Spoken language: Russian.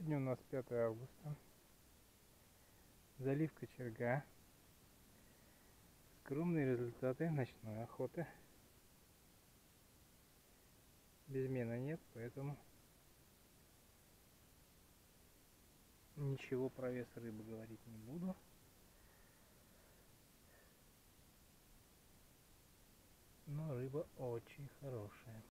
Сегодня у нас 5 августа. Залив Кочерга. Скромные результаты ночной охоты. Безмена нет, поэтому ничего про вес рыбы говорить не буду. Но рыба очень хорошая.